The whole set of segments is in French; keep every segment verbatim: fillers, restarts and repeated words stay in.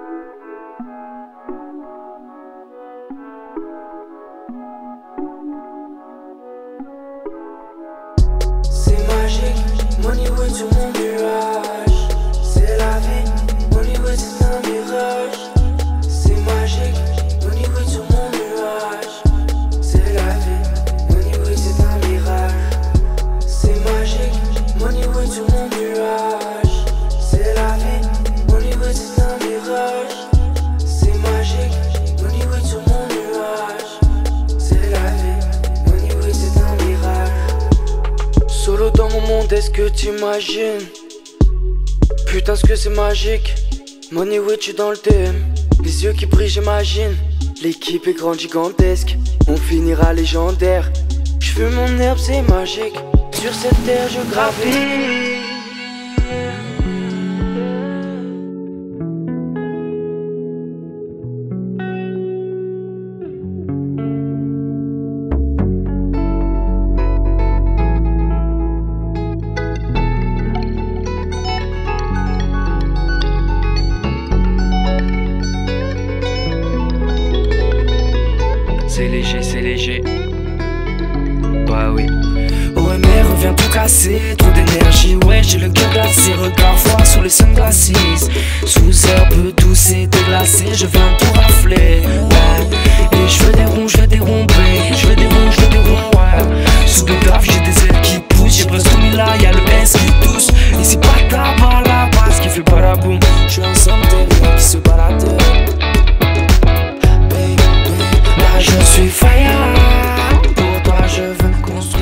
C'est magique, Moneywood sur mon nuage. C'est la vie, Moneywood c'est un mirage. C'est magique, Moneywood sur mon nuage. C'est la vie, Moneywood c'est un mirage. C'est magique, Moneywood sur mon nuage. C'est la vie, Moneywood c'est un mirage. C'est magique, Moneywood sur mon nuage. C'est la vie, Moneywood c'est un mirage. Solo dans mon monde, est-ce que t'imagines? Putain ce que c'est magique. Moneywood, tu dans le thème. Les yeux qui brillent, j'imagine. L'équipe est grande, gigantesque. On finira légendaire. J'fume mon herbe, c'est magique. Sur cette terre, je gravite. C'est léger, c'est léger. Bah oui. O M R revient tout casser, trop d'énergie, ouais j'ai le cœur glacé. Regard froid sous les sunglasses. Sous herbe douce et déglacée, je viens tout rafler, ouais. Et je veux des ronds, je veux des ronds blés. Je veux des ronds, je veux des ronds, ouais. Sous le grave j'ai des ailes qui poussent. J'ai presque mis là, y'a le S qui tousse. Et c'est pas tabac la base qui fait pas la boum. Je suis un sommelier qui se balade. Là je suis fire. Pour toi je veux me construire.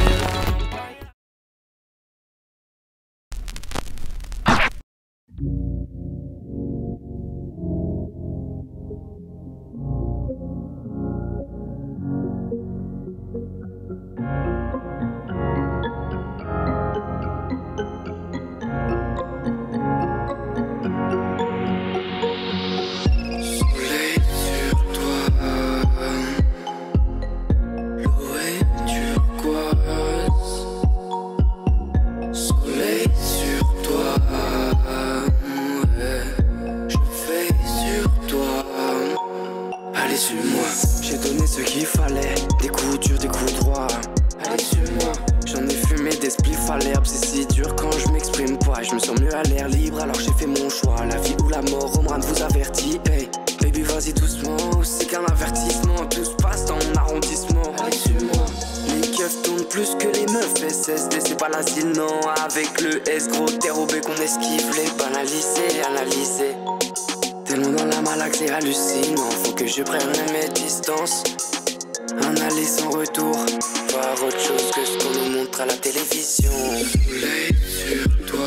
Allez suis-moi, j'ai donné ce qu'il fallait. Des coups durs, des coups droits. Allez suis-moi, j'en ai fumé des spliffs à l'herbe. C'est si dur quand je m'exprime pas. Je me sens mieux à l'air libre alors j'ai fait mon choix. La vie ou la mort, Omran vous avertit. Hey, baby vas-y doucement, c'est qu'un avertissement. Tout se passe dans mon arrondissement. Allez suis-moi, les keufs tournent plus que les meufs. S S D c'est pas l'asile non. Avec le S gros terre au bec qu'on esquive. Les banaliser, analyser. Tellement dans la malaxe c'est hallucinant. Faut que je prenne mes distances. Un aller sans retour. Voir autre chose que ce qu'on nous montre à la télévision. Soleil sur toi.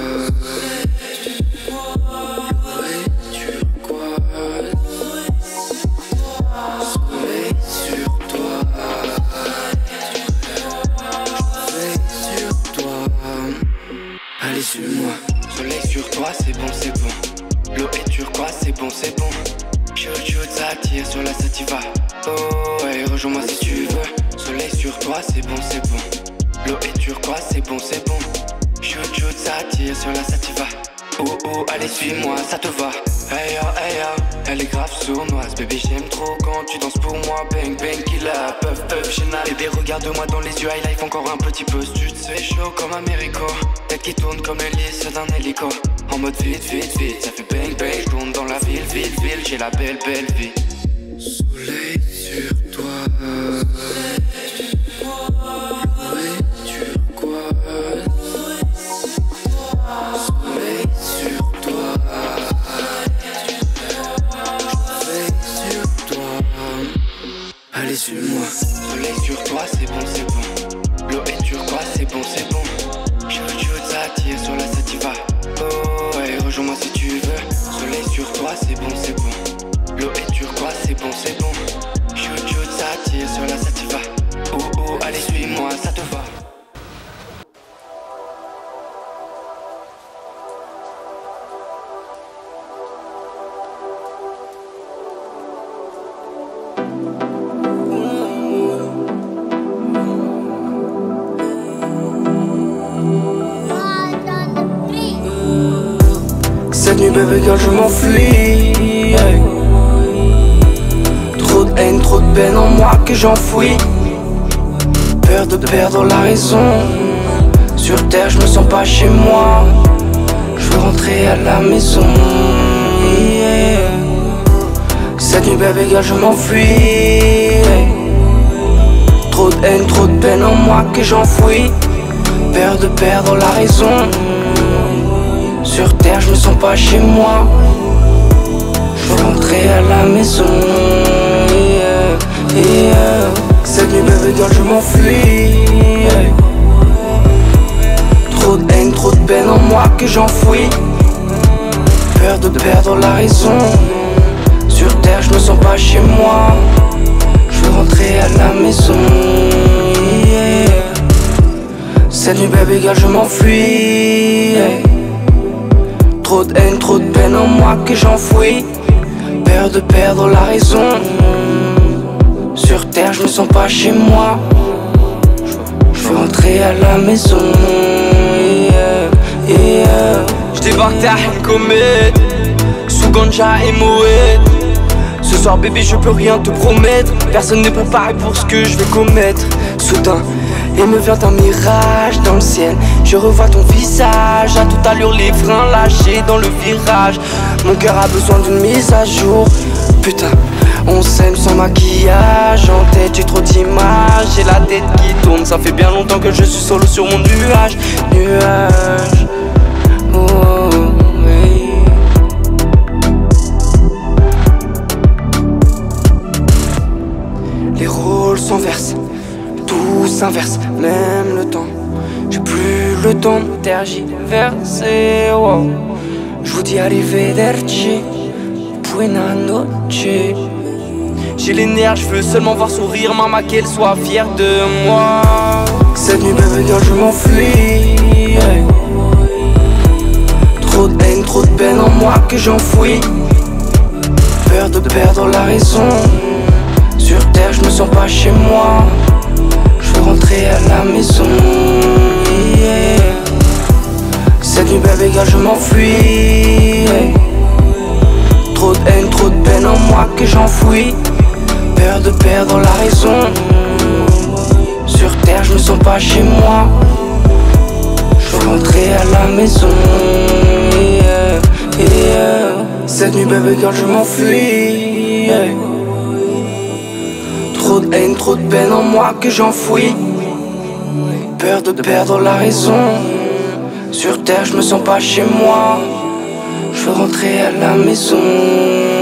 Soleil turquoise. Soleil sur toi. Soleil sur toi. Allez suis-moi. Soleil sur toi, c'est bon, c'est bon. L'eau est turquoise, c'est bon, c'est bon. Shoot, shoot, ça tire sur la sativa. Oh, ouais, rejoins-moi si tu veux. Soleil sur toi, c'est bon, c'est bon. L'eau est turquoise, c'est bon, c'est bon. Shoot, shoot, ça tire sur la sativa. Oh, oh, allez, suis-moi, ça te va. Hey, oh, hey, oh, elle est grave sournoise. Baby, j'aime trop quand tu danses pour moi. Bang, bang, killer, puff, puff, chénal. Bébé, regarde-moi dans les yeux, high life encore un petit peu. Tu te fais chaud comme Américo. Tête qui tourne comme l'hélice d'un hélico. En mode vite, vite, vite, ça fait bang, bang. J'tourne dans la ville, ville, ville, j'ai la belle, belle vie. Soleil sur toi. Soleil turquoise. Soleil sur toi. Soleil sur toi. Allez suis-moi. Soleil sur toi, c'est bon, c'est bon. L'eau est turquoise, c'est bon, c'est bon. Shoot, shoot, ça tire sur la sativa. Oh, ouais, rejoins-moi si tu veux. Soleil sur toi, c'est bon, c'est bon. L'eau est turquoise, c'est bon, c'est bon. Shoot, shoot, ça tire sur la sativa. Oh, oh, allez, suis-moi, ça te va. Cette nuit, baby girl, je m'enfuis. que j'enfouis. Peur de perdre la raison. Sur terre je me sens pas chez moi. Je veux rentrer à la maison, yeah. Cette nuit baby girl je m'enfuis. Trop de haine, trop de peine en moi que j'enfouis. Peur de perdre la raison. Sur terre je me sens pas chez moi. Je veux rentrer à la maison, yeah, yeah. Cette nuit baby girl je m'enfuis. Trop de haine, trop de peine en moi que j'enfouis. Peur de perdre la raison. Sur terre je me sens pas chez moi. Je veux rentrer à la maison, yeah. Cette nuit baby girl je m'enfuis. Trop de haine, trop de peine en moi que j'enfouis. Peur de perdre la raison. Sur terre je me sens pas chez moi. Je veux rentrer à la maison, yeah, yeah. Je débarque à une comète, sous ganja et moët. Ce soir bébé je peux rien te promettre. Personne n'est préparé pour ce que je vais commettre. Soudain il me vient un mirage dans le ciel. Je revois ton visage, à toute allure les freins lâchés dans le virage. Mon cœur a besoin d'une mise à jour. Putain, on s'aime sans maquillage. En tête j'ai trop d'images, j'ai la tête qui tourne. Ça fait bien longtemps que je suis solo sur mon nuage. Nuage, oh, hey. Les rôles s'inversent, tout s'inverse, même le temps. J'ai plus le temps de tergiverser, wow. Je vous dis arrivederci, buena noche. J'ai les nerfs, je veux seulement voir sourire maman, qu'elle soit fière de moi. Cette nuit baby girl je m'enfuis. Trop de haine, trop de peine en moi que j'enfouis. Peur de perdre la raison. Sur terre je me sens pas chez moi. Je veux rentrer à la maison, yeah. Cette nuit baby girl je m'enfuis. Trop de haine, trop de peine en moi que j'enfouis. Peur de perdre la raison. Sur terre je me sens pas chez moi. Je veux rentrer à la maison, yeah, yeah. Cette nuit baby girl je m'enfuis. Trop de haine, trop de peine en moi que j'enfouis. Peur de perdre la raison. Sur terre je me sens pas chez moi. Je veux rentrer à la maison.